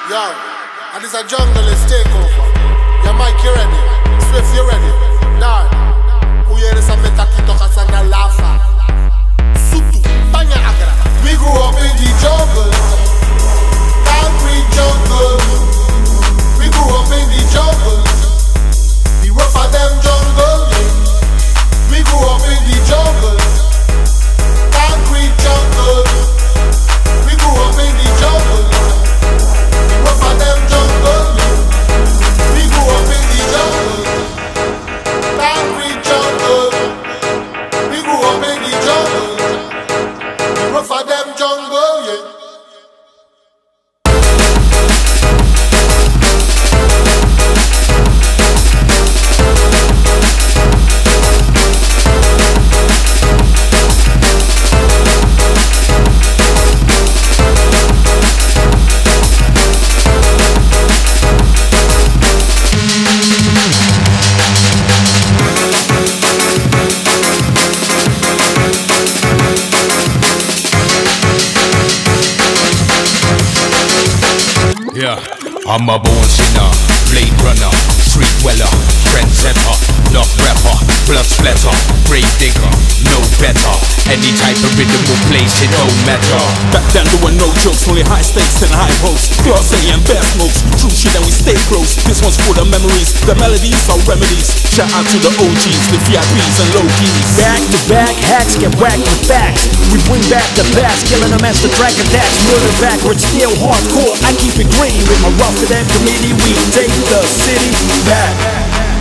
Yo, and it's a junglist takeover. Your mic, you ready? Swift, you ready? Dad, who hear this a meta kitoka sana lafa. Sutu, banya agra. We grew up in the jungle, concrete jungle. We grew up in the jungle, the rough of them jungle. We grew up in the jungle, concrete jungle. We grew up in the jungle, the rough of them jungle. We grew up in the jungle, concrete jungle. We grew up in the jungle, the rough of them jungle, yeah. Yeah, I'm a born sinner, blade runner, street dweller, trendsetter, love rapper, blood splatter, grave digger, no better. Any type of rhythm will place, it don't matter. Back then there were no jokes, only high stakes and high hopes. Class A and best smokes, true shit and we stay close. This one's full of memories, the melodies are remedies. Shout out to the OGs, the VIPs and low keys. Back to back, hacks get whacked with facts. We bring back the past, killing them as the track attacks. Murder backwards, still hardcore. I keep it green with my rough to them committee. We take the city back.